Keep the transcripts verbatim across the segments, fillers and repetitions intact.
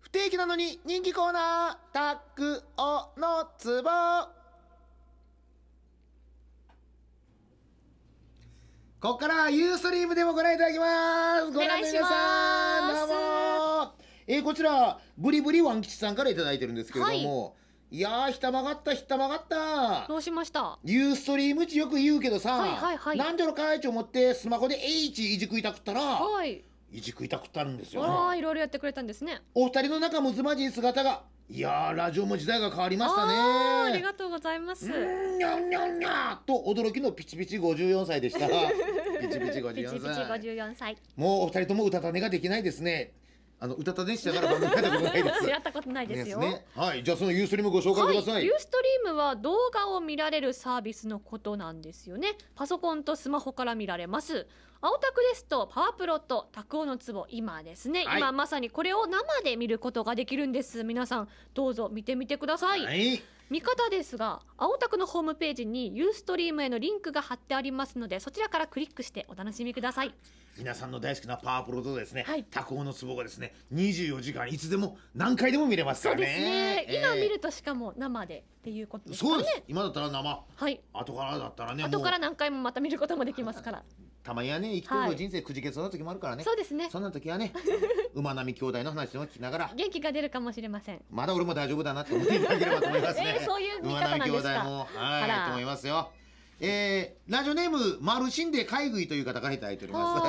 不定期なのに人気コーナー、タクオのツボ。ここからユーストリームでもご覧いただきます。ご覧の皆さん、どうも。えー、こちらブリブリワン吉さんからいただいてるんですけれども、はい、いやー、ひたまがったひたまがった。 どうしました？ ユーストリーム値よく言うけどさ、 はいはいはい、 なんじゃろかいと思ってスマホで H いじくいたくったら、 はい、 いじくいたくったんですよ。 ああ、いろいろやってくれたんですね。 お二人の仲睦まじい姿が、いやー、ラジオも時代が変わりましたね。 あ, ありがとうございます。 んにゃんにゃんにゃと驚きのピチピチごじゅうよんさいでした。ピチピチごじゅうよんさい。 ピチピチごじゅうよんさい。 もうお二人とも歌たねができないですね。あの歌たねしながら番組やったことないです。 やったことないですよ。 ですね。はい、じゃあそのユーストリームご紹介ください。はい、 ユーストリームは動画を見られるサービスのことなんですよね。パソコンとスマホから見られます。青タクですとパワープロとタクオのツボ、今ですね、はい、今まさにこれを生で見ることができるんです。皆さんどうぞ見てみてください。はい、見方ですが、青タクのホームページにユーストリームへのリンクが貼ってありますので、そちらからクリックしてお楽しみください。 皆さんの大好きなパワープロとですね、 はい、 タクオのツボがですね、にじゅうよじかんいつでも何回でも見れますからね。 そうですね、えー、今見るとしかも生でっていうことですかね。 そうです。今だったら生、 はい、 後からだったらね、 後から何回もまた見ることもできますから。 たまにはね、生きてる人生くじけそうな時もあるからね。 そうですね。 そんな時はね、馬並兄弟の話を聞きながら元気が出るかもしれません。 まだ俺も大丈夫だなって思っていただければと思いますね。 えー、そういう見方なんですか。 馬並兄弟もはいと思いますよ。えー、ラジオネームマルシンで買い食いという方からいただいております。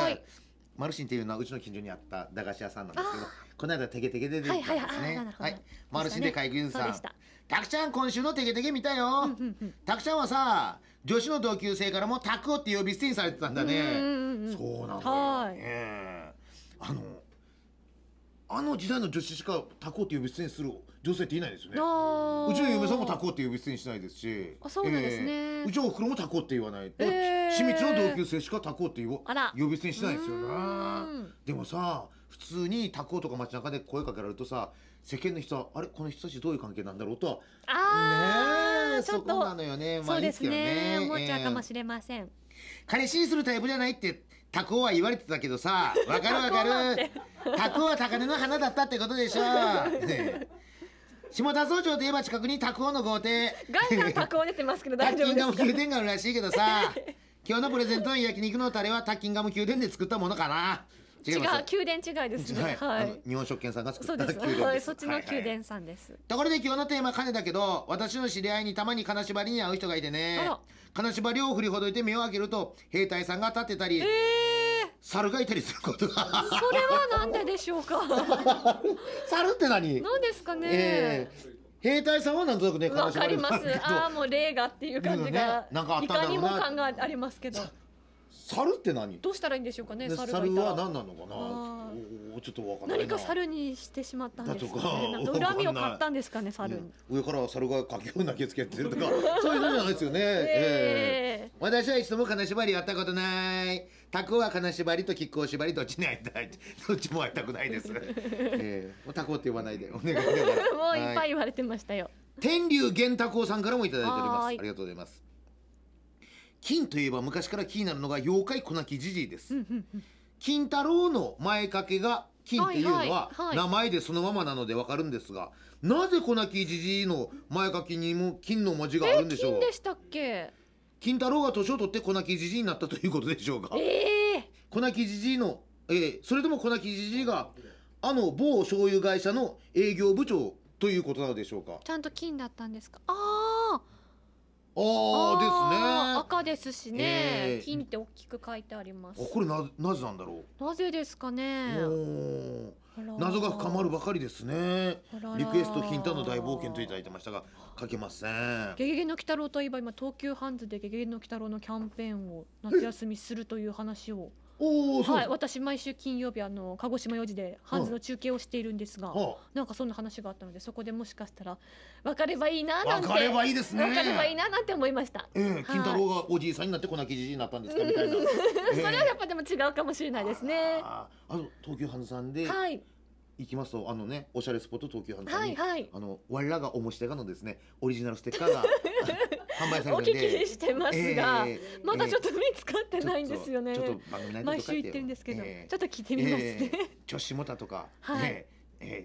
マルシンっていうのはうちの近所にあった駄菓子屋さんなんですけど、この間テケテケで出てきたんですね。はい、マルシンで買い食いさん。タクちゃん今週のテケテケ見たよ。タクちゃんはさ、女子の同級生からもタクオって呼び捨てにされてたんだね。そうなんだよね。あのあの時代の女子しかタクオって呼び捨てにする女性っていないですよね。うちの嫁さんもタクオって呼び捨てにしないですし、 あ、そうなんですね、 えー、うちのおふくろもタクオって言わないと、えー、親密の同級生しかタクオって呼び捨てにしないですよね。でもさ、普通にタクオとか街中で声かけられるとさ、世間の人はあれこの人たちどういう関係なんだろうとは、 あねえ、そこなのよね。 そうですね、思っちゃうかもしれません。 彼氏にするタイプじゃないってタクオは言われてたけどさ、わかるわかる。タクオは高嶺の花だったってことでしょ。ね、下田総町といえば近くにタクオの豪邸。 ガンガンタクオ出てますけど大丈夫ですか。 タッキンガム宮殿があるらしいけどさ、今日のプレゼントの焼肉のタレはタッキンガム宮殿で作ったものかな。 違う、宮殿違いですね。 はい、日本食券さんが作った宮殿です。 はい、そっちの宮殿さんです。 ところで今日のテーマ金だけど、私の知り合いにたまに金縛りに会う人がいてね、金縛りを振りほどいて目を開けると兵隊さんが立ってたり、えー、猿がいたりすることが。それはなんででしょうか。 猿って何？ 何ですかね。 えー兵隊さんはなんとなくね、 わかります。ああ、もう霊がっていう感じが、 なんかあっいかたんだろうな。 にも感がありますけど。 猿って何？ どうしたらいいんでしょうかね。 猿は何なのかな。ちょっとわかんないな。 何か猿にしてしまったんですかね。 だとか恨みを買ったんですかね、猿に。 上から猿がかきを投げつけてるとか、そういうのじゃないですよね。ええ。私は一度も金縛りやったことない。タクは金縛りと亀甲縛りどっちに会いたい。どっちも会いたくないです。ええ。タクって呼ばないでお願いだから。 もういっぱい言われてましたよ。 天竜源タクさんからもいただいております。ありがとうございます。金といえば昔から気になるのが妖怪小泣きじじいです。金太郎の前掛けが金っていうのは名前でそのままなのでわかるんですが、なぜ小泣きじじいの前掛けにも金の文字があるんでしょう。 金でしたっけ。 金太郎が年を取って小泣きじじいになったということでしょうか。 えー、 小泣きじじいの、えー、それとも小泣きじじいがあの某醤油会社の営業部長ということなのでしょうか。 ちゃんと金だったんですか。ああ。 ああですね。 赤ですしね、えー、金って大きく書いてあります。 これ な, なぜなんだろう。 なぜですかね。 謎が深まるばかりですね。リクエスト金太の大冒険といただいてましたが書けません。 ゲゲゲの鬼太郎といえば今東急ハンズでゲゲゲの鬼太郎のキャンペーンを夏休みするという話を。 おはい、私毎週金曜日あの鹿児島よじでハンズの中継をしているんですが、はあ、なんかそんな話があったのでそこでもしかしたら分かればいいななんて。 分かればいいですね。 分かればいいななんて思いました。 えーはい、金太郎がおじいさんになって小泣きじじいになったんですかみたいな。えー、それはやっぱでも違うかもしれないですね。 ああの東急ハンズさんで、はい、行きますとあのねおしゃれスポット東急ハンズさんに、はいはい、あの我らがおもしてがのですねオリジナルステッカーが販売されるんでお聞きしてますが、えー、まだちょっと見つかってないんですよね。 ちょっと番組内で毎週言ってるんですけど、えー、ちょっと聞いてみますね。 えー、ちょしもたとか、はい、えーえー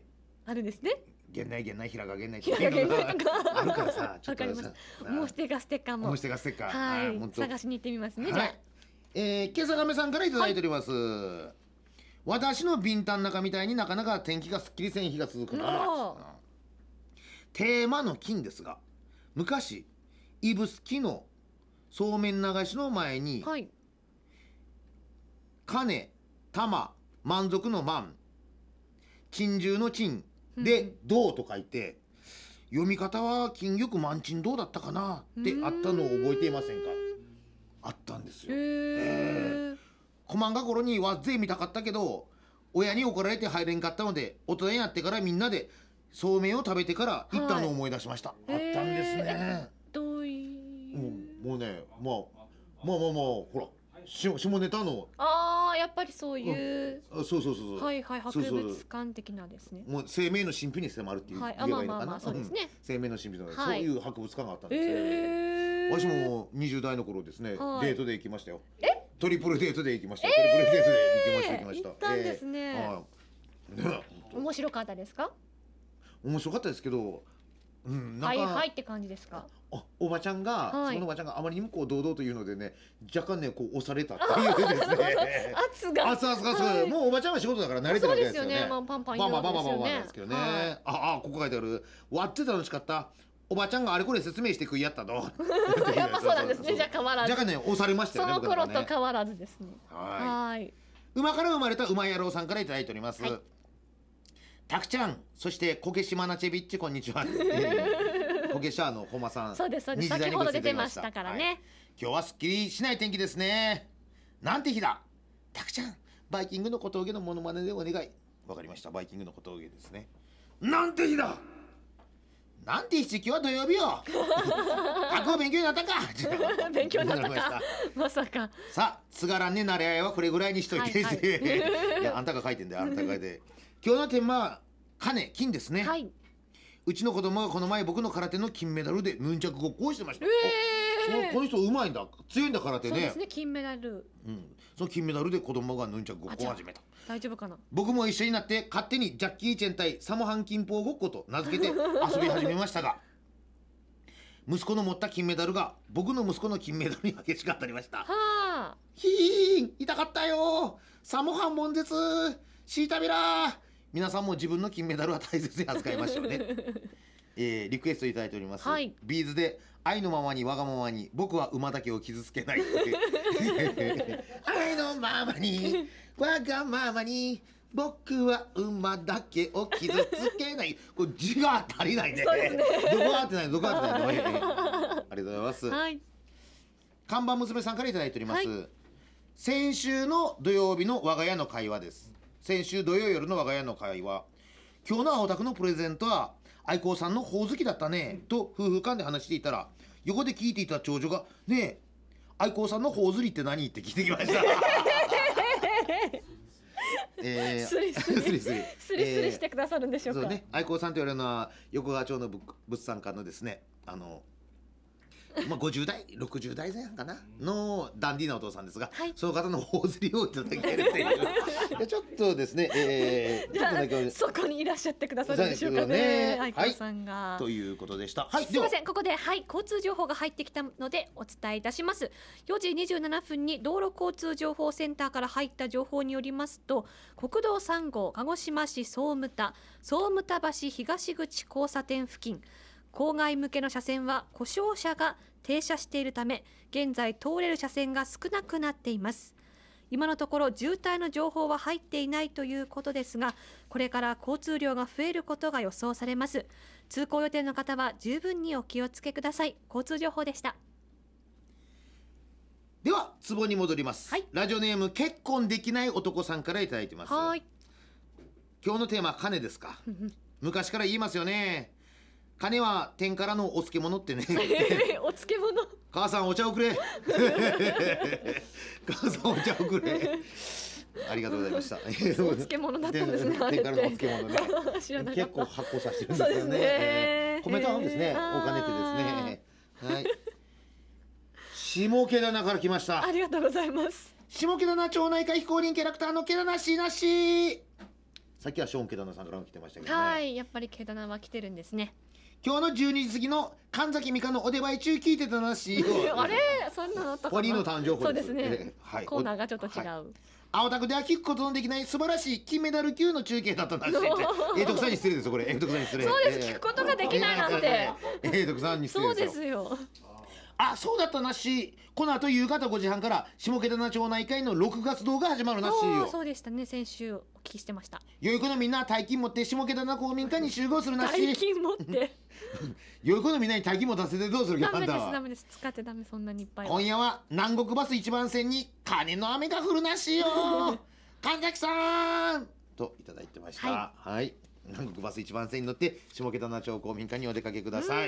あるんですね。 源内源内平賀源内平賀源内があるからさ、ちょっとさ、 もうしてがステッカーも。 もうしてがステッカー、 はい、 本当探しに行ってみますね。 はい、 じゃあ、 えー、けさがめさんからいただいております。私のビンタン中みたいになかなか天気がすっきりせん日が続くのは、テーマの金ですが、昔指宿のそうめん流しの前に、 はい、 金玉満足の満珍獣の珍で銅と書いて、読み方は金玉満珍銅だったかなってあったのを覚えていませんか。あったんですよ。えー、小満が頃にわっぜ見たかったけど親に怒られて入れんかったので、大人になってからみんなでそうめんを食べてから行ったのを思い出しました。はい、あったんですね。 どういう、 もう、もうね、まあまあまあまあほら下下ネタの、 ああやっぱりそういう、 うん、そうそうそうそう、 はいはい、博物館的なですね。 もう生命の神秘に迫るっていう、 はい、あまあまあまあそうですね、 うん、生命の神秘の、 はい、 そういう博物館があったんですよ。 えー、 私もにじゅう代の頃ですね、はい、デートで行きましたよ。 えトリプルデートで行きました、えー、トリプルデートで行きました行きました。 行ったんですね。えー、はい、ね、面白かったですか。 面白かったですけど、うん、 なんかはいはいって感じですか。 あ、おばちゃんが、はい、そのおばちゃんがあまりにもこう堂々というのでね、若干ねこう押されたっていうですね。圧が圧圧がすごい、はい、もうおばちゃんは仕事だから慣れてるわけですよね。そうですよね。まあパンパン言うわけですよね。まあまあまあまあまあですけどね。はい、ああここ書いてある。割って楽しかった。おばちゃんがあれこれ説明して食いやったと。 やっぱそうなんですね。じゃ変わらず。 若干ね押されましたよね。 その頃と変わらずですね。 はい。馬から生まれた馬野郎さんからいただいております。はい、たくちゃん、そしてこけしまなちェビッチ、こんにちは。こけしゃのほまさん。 そうですそうです。先ほど出てましたからね。はい、 今日はすっきりしない天気ですね。なんて日だ。たくちゃん、バイキングの小峠のモノマネでお願い。わかりました。バイキングの小峠ですね。なんて日だ。なんて日、今日は土曜日よ。学校勉強になったか。 勉強になったか。まさか。 さあ、つがらんねなれ合いはこれぐらいにしといて。はいはい、いや、あんたが書いてんだよ。あんたが書いて。今日のテーマは金金ですね。はい、うちの子供がこの前僕の空手の金メダルでヌンチャクごっこをしてました。えー、この人うまいんだ、強いんだ空手ね。 そうですね、金メダル。 うん、その金メダルで子供がヌンチャクごっこを始めた。 大丈夫かな。 僕も一緒になって勝手にジャッキーチェン対サモハン金峰ごっこと名付けて遊び始めましたが、息子の持った金メダルが僕の息子の金メダルに激しく当たりました。はあ、ひーん、痛かったよ。サモハン悶絶シータビラー。皆さんも自分の金メダルは大切に扱いましょうね。えー、リクエストいただいております。はい、ビーズで愛のままにわがままに僕は馬だけを傷つけない。愛のままにわがままに僕は馬だけを傷つけない。これ字が足りないね。そうですね。どこが合ってないどこが合ってない。ありがとうございます。はい、看板娘さんからいただいております。はい、先週の土曜日の我が家の会話です。先週土曜夜の我が家の会話、今日の青宅のプレゼントは愛好さんのほおずきだったねと夫婦間で話していたら、横で聞いていた長女がねえ愛好さんのほおずりって何って聞いてきました。えー、スリスリスリスリスリスリしてくださるんでしょうか。そうね、 愛好さんと言われるのは横川町の物産館のですね、あのまあごじゅう代ろくじゅう代前半かなのダンディーなお父さんですが、はい、その方の頬ずりをいただけるっていうちょっとですね、えー、ちょっとだけそこにいらっしゃってくださるんでしょうかね、愛子さんが、 はい、ということでした。はい、 すみません、ここで、はい、交通情報が入ってきたのでお伝えいたします。よじにじゅうななふんに道路交通情報センターから入った情報によりますと、国道さん号鹿児島市総務田総務田橋東口交差点付近、郊外向けの車線は故障車が停車しているため、現在通れる車線が少なくなっています。今のところ渋滞の情報は入っていないということですが、これから交通量が増えることが予想されます。通行予定の方は十分にお気をつけください。交通情報でした。 では壺に戻ります。はい、ラジオネーム結婚できない男さんからいただいてます。はい、今日のテーマ金ですか。昔から言いますよね。金は天からのお漬物ってね。 お漬物。 母さんお茶をくれ。母さんお茶をくれ。ありがとうございました。お漬物だったんですね。 天からのお漬物ね。知らなかった。結構発酵させてるんですよね。米と合うんですね。お金ってですね。はい。下毛棚から来ました。 ありがとうございます。 下毛棚町内会非公認キャラクターの毛棚しなし。 さっきはショーンケダナさんからも来てましたけどね。 はい、やっぱりケダナは来てるんですね。 今日のじゅうにじ過ぎの神崎美香のお出前中聞いてたなしあれそんなのあったかな。 ポリの誕生日そうですね、 えーはい、 コーナーがちょっと違う、 はい、青タクでは聞くことのできない素晴らしい金メダル級の中継だったんだしえー徳さんに失礼ですよこれ。えー徳さんに失礼。 そうです、聞くことができないなんてえー徳さんに失礼ですよ。 そうですよ。 あ、そうだったなし。この後夕方ごじはんから下北沢町内会のろくがつ動が始まるなしよ。 そうでしたね、先週お聞きしてました。 良い子のみんな大金持って下北沢公民館に集合するなし。 大金持って良い子のみんなに大金持たせてどうするか。 ダメですダメです、使ってダメ、そんなにいっぱいは。 今夜は南国バス一番線に金の雨が降るなしよ神崎さんといただいてました。はい、はい、南国バス一番線に乗って下北沢町公民館にお出かけください。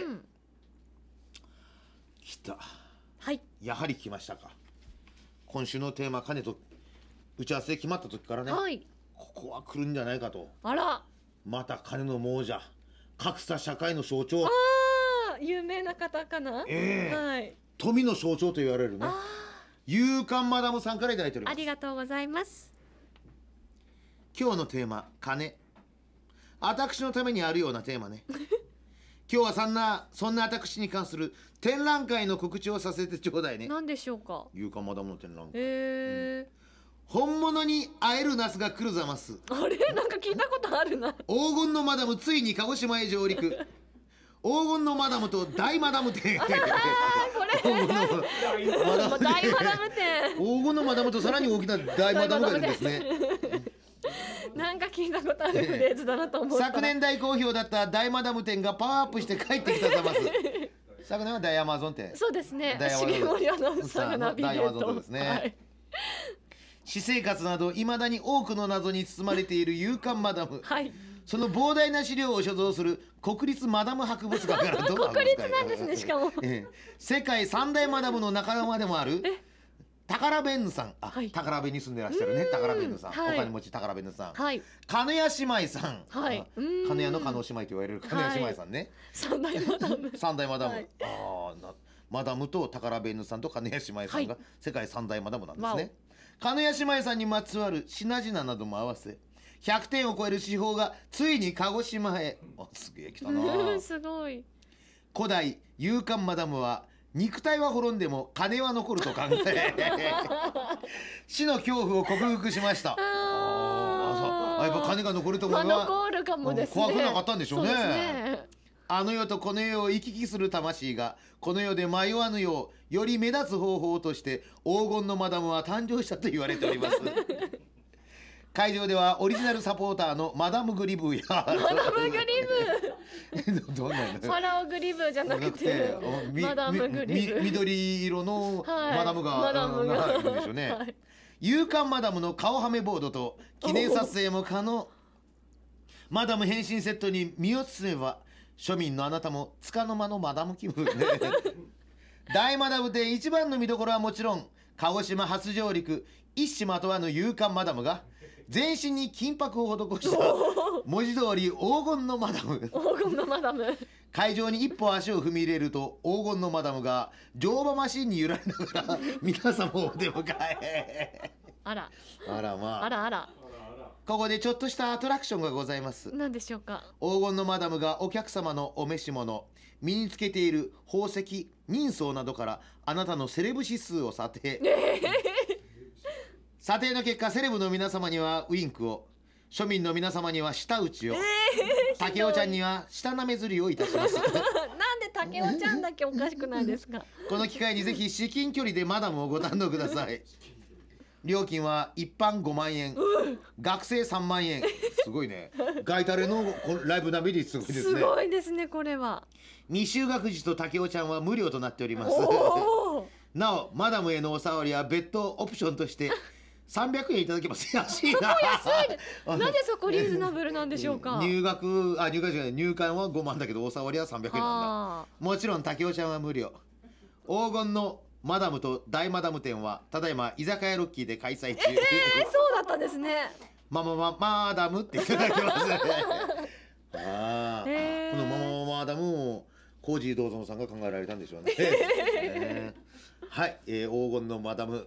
来た。 はい、 やはり来ましたか。今週のテーマ金と打ち合わせで決まった時からね、 はい、 ここは来るんじゃないかと。 あら、 また金の亡者、格差社会の象徴。 ああ、有名な方かな、 えーはい、 富の象徴と言われるね、勇敢マダムさんからいただいております。 ありがとうございます。 今日のテーマ金、私のためにあるようなテーマね今日はそんなそんな私に関する展覧会の告知をさせてちょうだいね。 何でしょうか。 勇敢マダムの展覧会、 へー、 本物に会えるナスが来るざます。 あれ、なんか聞いたことあるな。 黄金のマダムついに鹿児島へ上陸黄金のマダムと大マダム店あーこれ大マダム店、 黄金のマダムとさらに大きな大マダムがいるんですねなんか聞いたことあるフレーズだなと思った。 昨年大好評だった大マダム店がパワーアップして帰ってきたざます昨年は大アマゾン店。 そうですね、 大重森アナウンサーがナビゲ大アマートゾンですね、 はい、 私生活などいまだに多くの謎に包まれている勇敢マダム、 はい、 その膨大な資料を所蔵する国立マダム博物館からどう国立なんですね、しかも、 ええ、世界三大マダムの仲間でもある宝ベンヌさん、あ、はい、宝部に住んでらっしゃるね、宝ベンヌさん、はい、お金持ち宝ベンヌさん、はい、金谷姉妹さん、はい、金谷の加納姉妹と言われる金谷姉妹さんね、はい、 三大マダム三大マダム、はい、あなマダムと宝ベンヌさんと金谷姉妹さんが世界三大マダムなんですね、はい、金谷姉妹さんにまつわる品々なども合わせひゃくてんを超える至宝がついに鹿児島へ。あ、すげえ来たなすごい。 古代勇敢マダムは肉体は滅んでも金は残ると考え死の恐怖を克服しました。ああ、やっぱ金が残ると思えば、 まあ、残るかもですね。 怖くなかったんでしょう ね, そうですね。 あの世とこの世を行き来する魂がこの世で迷わぬようより目立つ方法として黄金のマダムは誕生したと言われております会場ではオリジナルサポーターのマダムグリブーやマダムグリブーどんなのファラオグリブーじゃなくてマダムグリブー、 緑色のマダムが、 はい、マダムがいるんでしょうね、はい、勇敢マダムの顔はめボードと記念撮影も可能。マダム変身セットに身を包めば庶民のあなたも束の間のマダム気分ね大マダム店一番の見どころはもちろん鹿児島初上陸一糸まとわぬ勇敢マダムが全身に金箔を施した文字通り黄金のマダム黄金のマダム会場に一歩足を踏み入れると黄金のマダムが乗馬マシンに揺られながら皆様をお出迎えあらあらまああらあらここでちょっとしたアトラクションがございます。 何でしょうか。黄金のマダムがお客様のお召し物、身につけている宝石、人相などからあなたのセレブ指数を査定、えー、査定の結果セレブの皆様にはウインクを、庶民の皆様には舌打ちを、えー、竹雄ちゃんには舌なめずりをいたしますなんで竹雄ちゃんだけおかしくないですかこの機会にぜひ至近距離でマダムをご堪能ください料金は一般ごまんえん、うん、学生さんまんえん。すごいね。ガイタレのライブナビですごいですね。 すごいですねこれは。 未就学児と竹雄ちゃんは無料となっております。なおマダムへのお触りは別途オプションとしてさんびゃくえんいただけます。安いな。 そこ安い。なぜそこリーズナブルなんでしょうか。 入学あ入学じゃない入館はごまんだけどお触りはさんびゃくえんなんだ。もちろん竹雄ちゃんは無料。黄金のマダムと大マダム展はただいま居酒屋ロッキーで開催中。 えー、そうだったんですね。 ママママダムっていただきますね。ああ、えー、このママママダムをコージー道蔵さんが考えられたんでしょうね。えー、はい、えー、黄金のマダム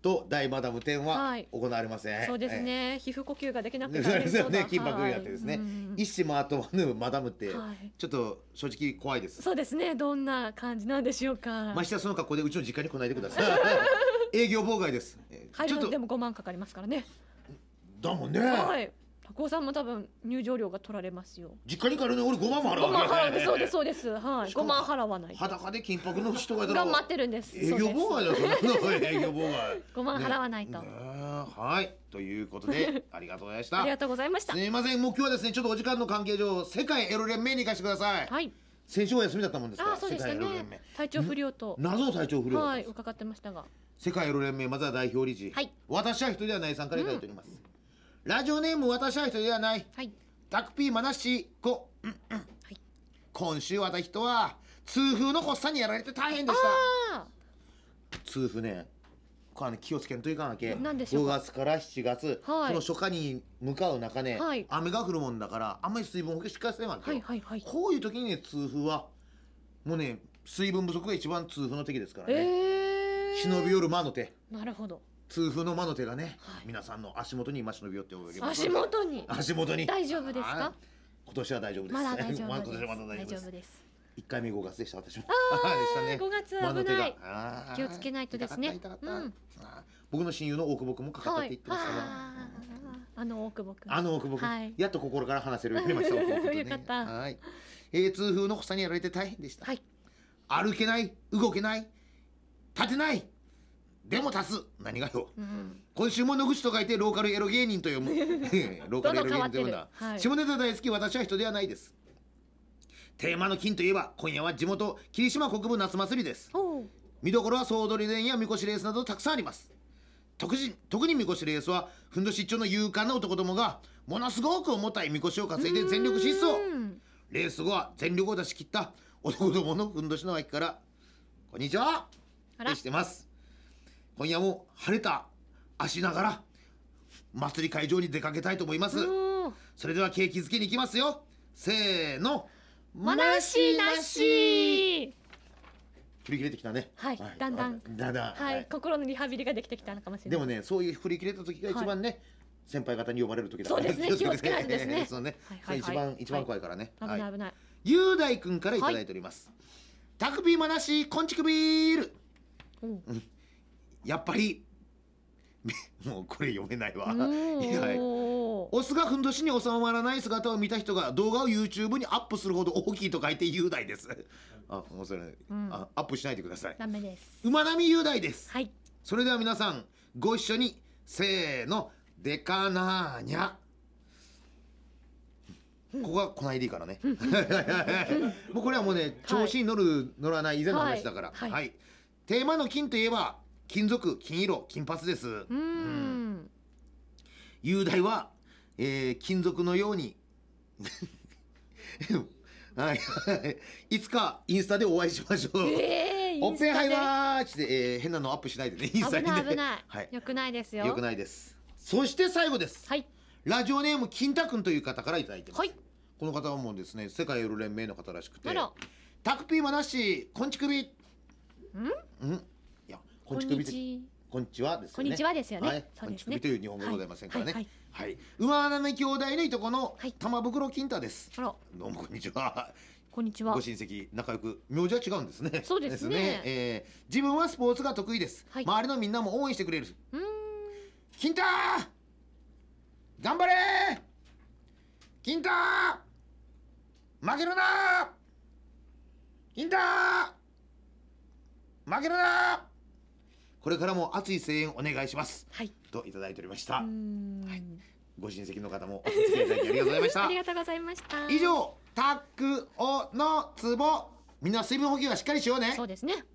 と大マダム展ははい行われません。 そうですね、皮膚呼吸ができなくてそうですよ大変そうだね、緊迫になってですね、 はいうん一糸まとわぬマダムってはいちょっと正直怖いです。 そうですね、どんな感じなんでしょうか。 ましてやその格好でうちの実家に来ないでください。営業妨害です。えー入るのちょっとでもごまんかかりますからね。 だもんね。 はい。高尾さんも多分入場料が取られますよ。 実家に帰るのに俺ごまんも払ごまんうわけ。 払うそうですそうです。はい。 しかもごまん払わないと。 裸で金箔の人がいたら頑張ってるんです。 営業妨害だよ。そんなの営業妨害。 ごまん払わないと。 ねねはいということでありがとうございました。 ありがとうございましたす。みません、もう今日はですねちょっとお時間の関係上世界エロ連盟に行かせてください。 はい。 先週は休みだったもんですからあ、そうでした世界エロ連盟ね。体調不良と。 謎の体調不良だったはい、 んです。 伺ってましたが。 世界エロ連盟まずは代表理事、 はい私は一人ではないさんからいただいております、ラジオネーム私は一人ではないはい。 タクピーマナッシーこ、うんうんはい。 今週私人は痛風の発作にやられて大変でした。 あ痛風ねこれはね気をつけんといかなきゃ。 何でしょうかごがつからしちがつ、 はいその初夏に向かう中ね、 はい雨が降るもんだからあんまり水分補給しっかりせんわあ。 けよ、 はいはいはい。 こういう時にね痛風はもうね水分不足が一番痛風の敵ですからね、 ええ。 忍び寄る魔の手、 なるほど。 痛風の魔の手がね、 はい皆さんの足元に今忍び寄っております。 足元に。 足元に大丈夫ですかはい今年は大丈夫です。 まだ大丈ま夫です。 今年はまだ大丈大夫です。 丈夫です。 一回目ごがつでした私も。 あーでしたね。 ごがつ魔の手が危ないあー気をつけないとですね痛かった痛かったうんあー僕の親友の大久保君もかかったって言ってましたね。 あーあの大久保君。 あの大久保君、 はいやっと心から話せるようになりました。大久保君とねよかったはい。えー、痛風の発作にやられて大変でした。 はい。 歩けない動けない立てないでも足す何がよ。 うん。 今週も野口と書いてローカルエロ芸人と読むローカルエロ芸人と読むんだ、 どんどん変わってるはい下ネタ大好き私は人ではないです。テーマの金といえば今夜は地元霧島国分夏祭りです。 おう。 見どころは総取り伝やみこしレースなどたくさんあります。特に特にみこしレースはふんどし一丁の勇敢な男どもがものすごく重たいみこしを担いで全力疾走。 うんレース後は全力を出し切った男どものふんどしの脇からこんにちはあらってしてます。今夜も晴れた足ながら祭り会場に出かけたいと思います。 おう。 それでは景気づけに行きますよ。せーの、 まなしなし。 振り切れてきたね。 はいだんだんだんだん、 はい、心のリハビリができてきたのかもしれない。 でもね、そういう振り切れた時が一番ね、先輩方に呼ばれる時だそうですね気を気をつけないとですねそうね、 はいはいはい一番一番怖いからね。 危ない危ない。 雄大くんからいただいております。タクビーマナシこんちくビール。 おうやっぱりもうこれ読めないわ。 おいやーオスがふんどしに収まらない姿を見た人が動画を YouTube にアップするほど大きいと書いて雄大です。あ、もうそれ、 うんあアップしないでください。 ダメです。 馬並雄大です。 はい。 それでは皆さんご一緒にせーのでかなーにゃ。ここがこないでいいからね。もうこれはもうね調子に乗る乗らない以前の話だから。 はいはいはい。テーマの金といえば金属、金色、金髪です。 うーん。 雄大は、えー金属のようにはいいつかインスタでお会いしましょう。 ええー、 おっぺんはいインスわーっつって、えー変なのアップしないでね。インスタタでにね危ない危ない。 はい。 よくないですよ。 よくないです。そして最後です。 はいラジオネーム金太くんという方からいただいてます。 はい。 この方はもうですね世界エロ連盟の方らしくてあら。 タクピーマナッシーこんちくびん？ うんいやここんんちくびってにちこんにちはですよね。 こんにちはですよねはい、 そうですねこんちくびという日本語でございませんからね。 はいはい。馬並兄弟のいとこのはい玉袋金太です。 あら、 どうもこんにちは。 こんにちはご。親戚仲良く名字は違うんですね。 そうですねえー自分はスポーツが得意です。 はい周りのみんなも応援してくれる。 うーん。 金太頑張れ金太負けるな金太負けるなこれからも熱い声援お願いしますはい。 といただいておりました。 うーんはいご親戚の方もお付き合いいただきありがとうございましたありがとうございました。 以上タックオのツボみんな水分補給はしっかりしようねそうですね。